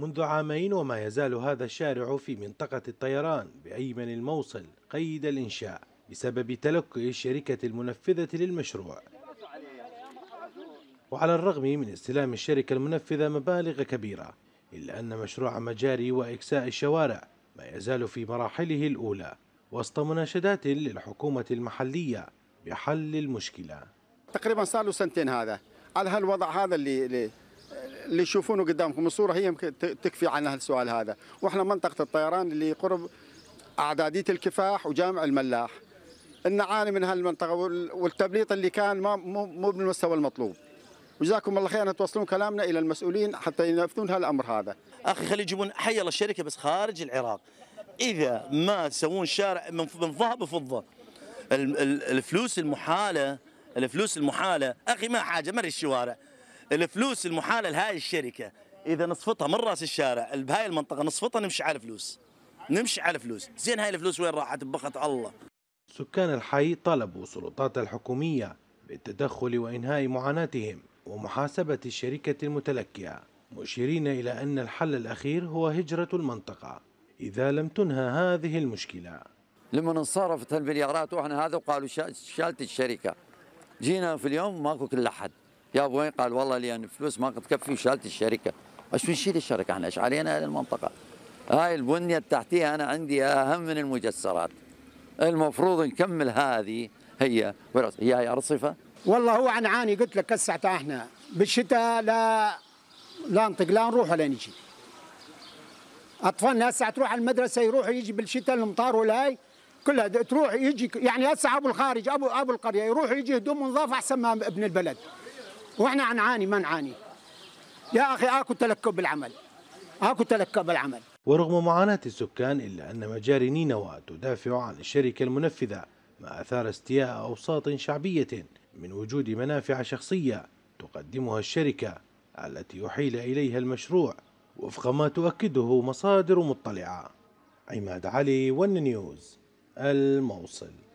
منذ عامين وما يزال هذا الشارع في منطقة الطيران بأيمن الموصل قيد الإنشاء بسبب تلكؤ الشركة المنفذة للمشروع. وعلى الرغم من استلام الشركة المنفذة مبالغ كبيرة، إلا أن مشروع مجاري وإكساء الشوارع ما يزال في مراحله الأولى وسط مناشدات للحكومة المحلية بحل المشكلة. تقريبا صار له سنتين هذا على هالوضع هذا اللي يشوفونه قدامكم. الصورة هي تكفي عن هالسؤال هذا. واحنا منطقة الطيران اللي قرب أعدادية الكفاح وجامع الملاح، نعاني من هالمنطقة والتبليط اللي كان مو بالمستوى المطلوب. وجزاكم الله خير توصلون كلامنا إلى المسؤولين حتى ينفذون هالأمر هذا. أخي خلي يجيبون حي الله الشركة بس خارج العراق. إذا ما تسوون شارع من ذهب وفضة، الفلوس المحالة أخي ما حاجة مري الشوارع، الفلوس المحالة لهاي الشركة إذا نصفتها من رأس الشارع بهاي المنطقة نصفتها نمشي على فلوس. زين هاي الفلوس وين راحت؟ ببخت الله. سكان الحي طلبوا السلطات الحكومية بالتدخل وإنهاء معاناتهم ومحاسبة الشركة المتلكئة، مشيرين إلى أن الحل الأخير هو هجرة المنطقة إذا لم تنهى هذه المشكلة. لما انصرفت هالمليارات واحنا هذا وقالوا شالت الشركة، جينا في اليوم ماكو كل أحد يا وين، قال والله لأن فلوس ما تكفي وشالت الشركة. ايش بنشيل الشركة احنا؟ ايش علينا هذه المنطقة؟ هاي البنية التحتية أنا عندي أهم من المجسرات، المفروض نكمل هذه. هي هاي أرصفة. والله هو عنعاني قلت لك هسه احنا بالشتاء لا نطق لا نروح ولا نجي. اطفالنا هسه تروح على المدرسه يروح يجي بالشتاء المطار ولا هاي كلها تروح يجي، يعني هسه ابو الخارج ابو القريه يروح يجي هدوم نظافه احسن ما ابن البلد. واحنا عنعاني ما نعاني يا اخي. اكو تلكؤ بالعمل. ورغم معاناة السكان إلا أن مجاري نينوى تدافع عن الشركة المنفذة، ما أثار استياء أوساط شعبية من وجود منافع شخصية تقدمها الشركة التي يحيل إليها المشروع وفق ما تؤكده مصادر مطلعة. عماد علي، ون نيوز، الموصل.